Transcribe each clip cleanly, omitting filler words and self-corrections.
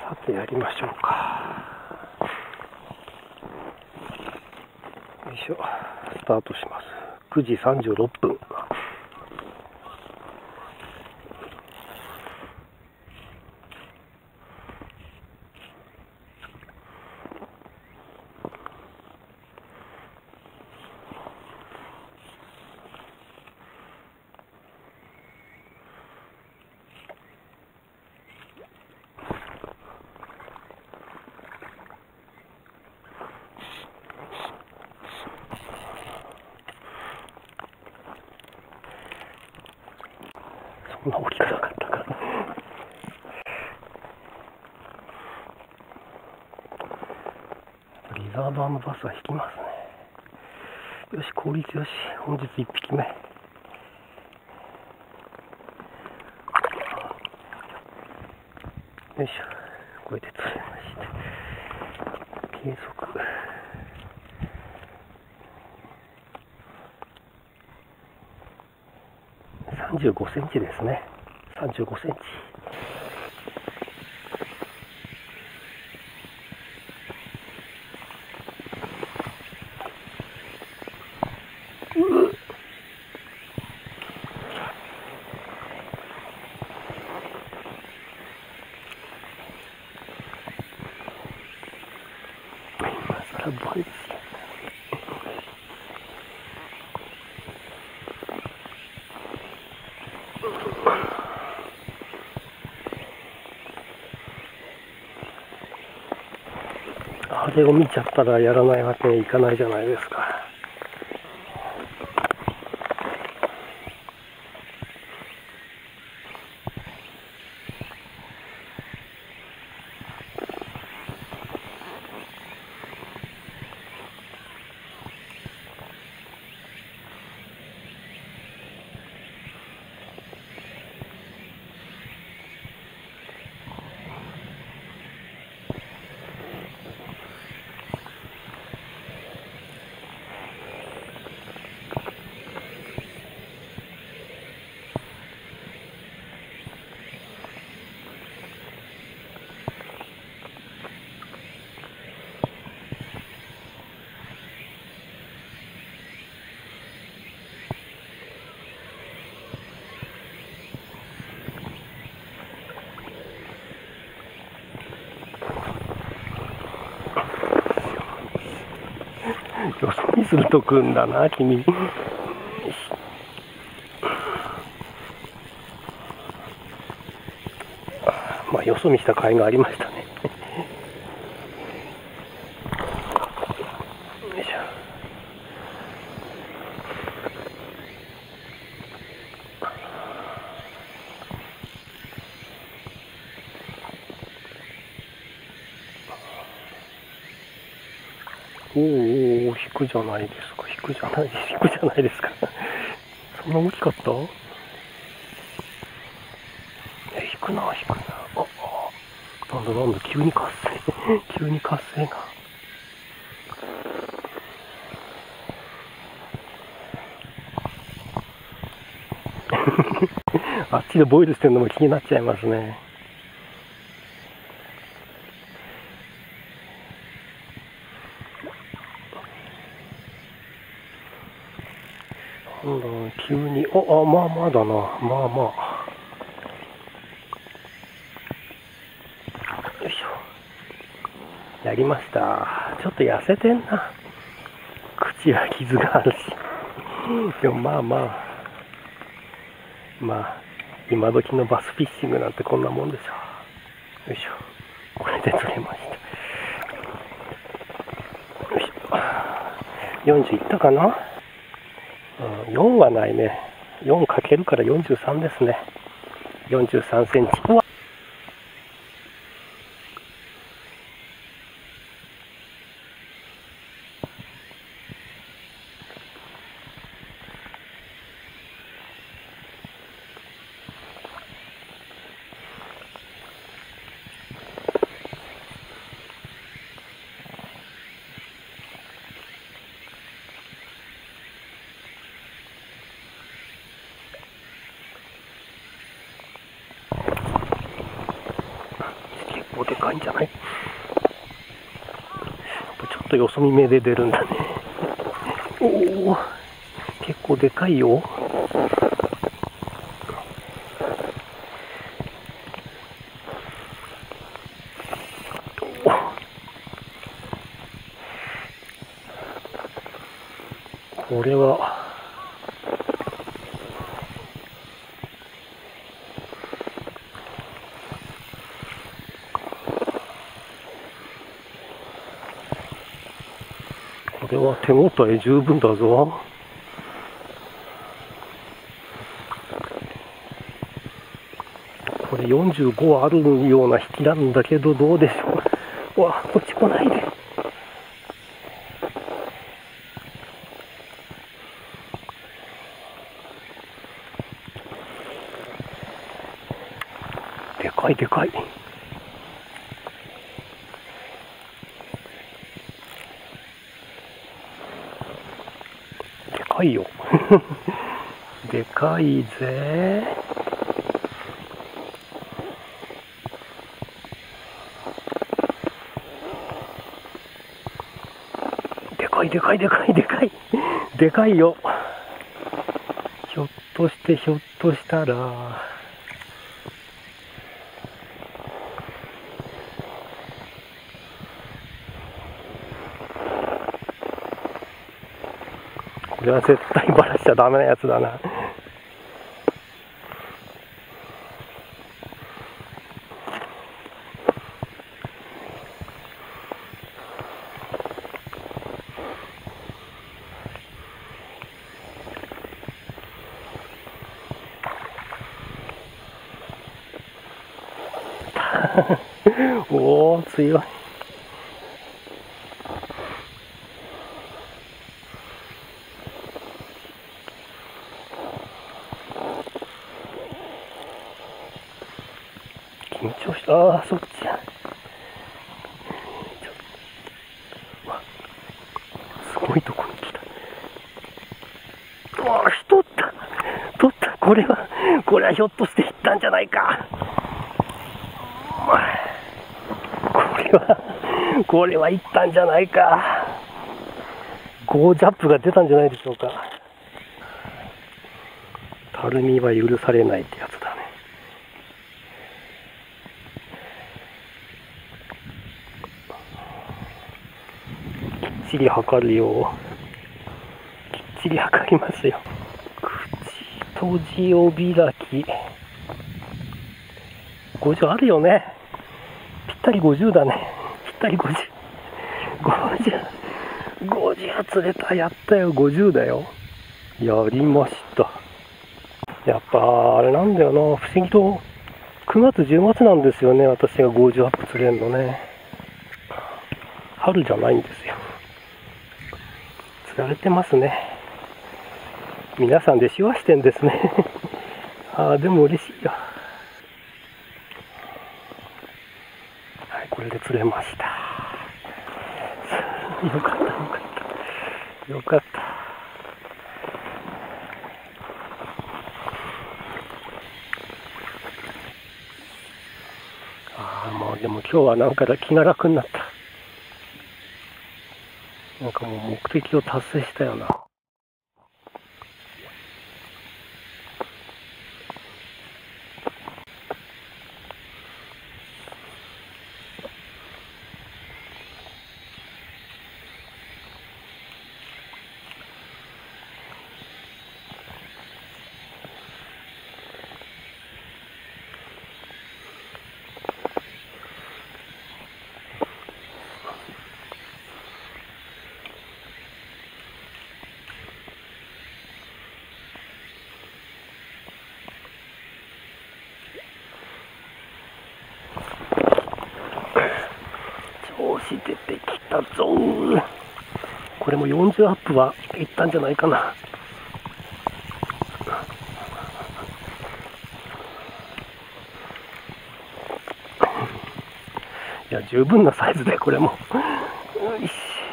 さてやりましょうか。よいしょ、スタートします。9時36分。そんな大きくなかったか。リザーバーのバスは引きますね。よし、効率よし。本日1匹目。よいしょ、これで釣れました。計測。35センチですね。35センチ。今更ボイス。あれを見ちゃったらやらないわけにいかないじゃないですか。よそ見するとくんだな、君。まあ、よそ見した甲斐がありましたね。よいしょ。おーおー、引くじゃないですか。引くじゃないですか。そんな大きかった？引くな。なんだ、急に活性が。あっちでボイルしてるのも気になっちゃいますね。急に、まあだな。まあ。よいしょ。やりました。ちょっと痩せてんな。口は傷があるし。でもまあ、今時のバスフィッシングなんてこんなもんでしょ。よいしょ。これで釣れました。よいしょ。40いったかな？4はないね。4かけるから43ですね。43センチ。 お、でかいんじゃない？ちょっとよそ見目で出るんだね。おお、結構でかいよ。これは手応え十分だぞ。これ45あるような引きなんだけど、どうでしょう。うわ、こっち来ないで。でかいでかい。でかいよ。でかいぜ。でかいでかいでかいでかい。でかいよ。ひょっとしたら。これは絶対バラしちゃダメなやつだな。おお、強い。緊張した。ああ、そっちや。すごいとこに来た。うわあ、取った。これはひょっとしていったんじゃないか。これはいったんじゃないか。ゴージャップが出たんじゃないでしょうか。たるみは許されないってやつだね。きっちり測るよ。きっちり測りますよ。口閉じお開き。50あるよね。ぴったり50だね。ぴったり50。50釣れた。やったよ。50だよ。やりました。やっぱあれなんだよな。不思議と9月10月なんですよね。私が50アップ釣れるのね。春じゃないんですよ。釣られてますね。皆さんで手話してんですね。ああ、でも嬉しいよ。はい、これで釣れました。よかった。よかった。ああ、もうでも今日はなんか気が楽になった。なんかもう目的を達成したよな。調子出てきたぞー。これも40アップはいったんじゃないかな。いや、十分なサイズでこれも。よし。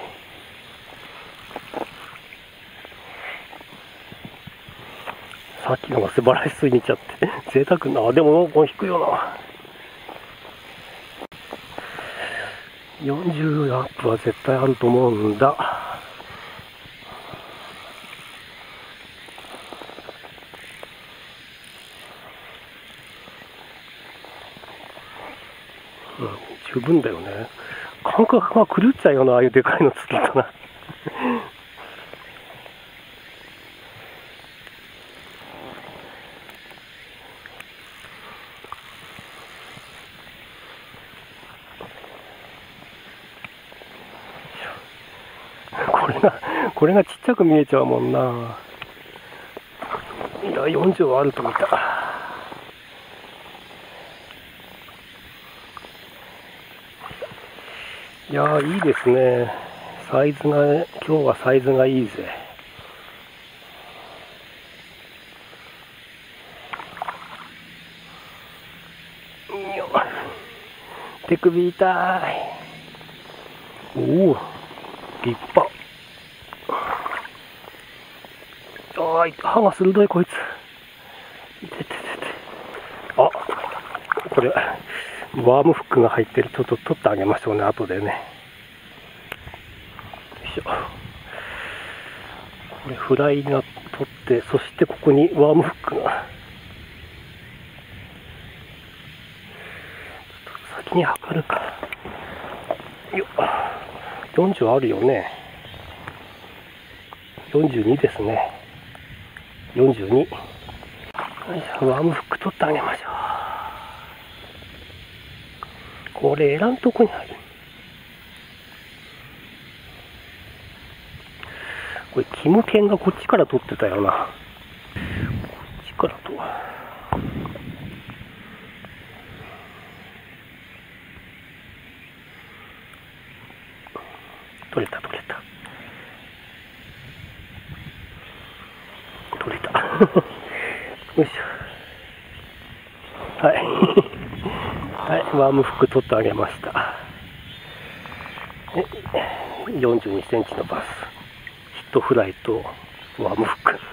さっきのが素晴らしすぎちゃって贅沢な。でももう引くよな。 40アップは絶対あると思うんだ。うん、十分だよね。感覚が狂っちゃうよな、ああいうでかいの釣るとな。これがちっちゃく見えちゃうもんな。いや、40はあると見た。いやー、いいですね。サイズが、今日はサイズがいいぜ。手首痛い。おお、立派。ああ、歯が鋭いこいつ。あ、これ、ワームフックが入ってる。ちょっと取ってあげましょうね、後でね。よいしょ。これ、フライが取って、そしてここにワームフックが。先に測るか。よっ。40あるよね。42ですね。42。ワームフック取ってあげましょう。これ、エラんとこに入る。これ、キムケンがこっちから取ってたよな。こっちからと。取れた。取れた。よいしょ。はい。はい、ワームフック取ってあげました。42センチのバス。ヒットフライとワームフック。